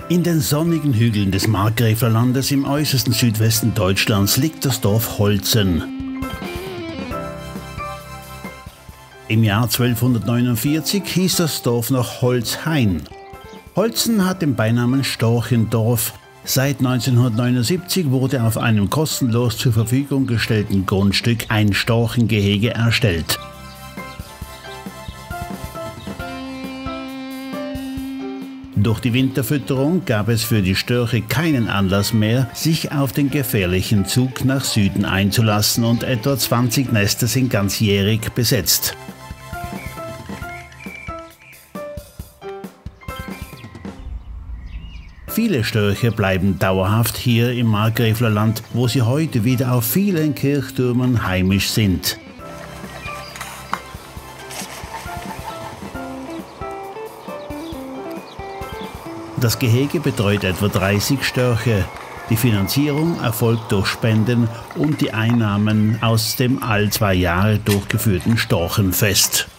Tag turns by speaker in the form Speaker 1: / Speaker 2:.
Speaker 1: In den sonnigen Hügeln des Markgräflerlandes im äußersten Südwesten Deutschlands liegt das Dorf Holzen. Im Jahr 1249 hieß das Dorf noch Holzhain. Holzen hat den Beinamen Storchendorf. Seit 1979 wurde auf einem kostenlos zur Verfügung gestellten Grundstück ein Storchengehege erstellt. Durch die Winterfütterung gab es für die Störche keinen Anlass mehr, sich auf den gefährlichen Zug nach Süden einzulassen, und etwa 20 Nester sind ganzjährig besetzt. Viele Störche bleiben dauerhaft hier im Markgräflerland, wo sie heute wieder auf vielen Kirchtürmen heimisch sind. Das Gehege betreut etwa 30 Störche. Die Finanzierung erfolgt durch Spenden und die Einnahmen aus dem all 2 Jahre durchgeführten Storchenfest.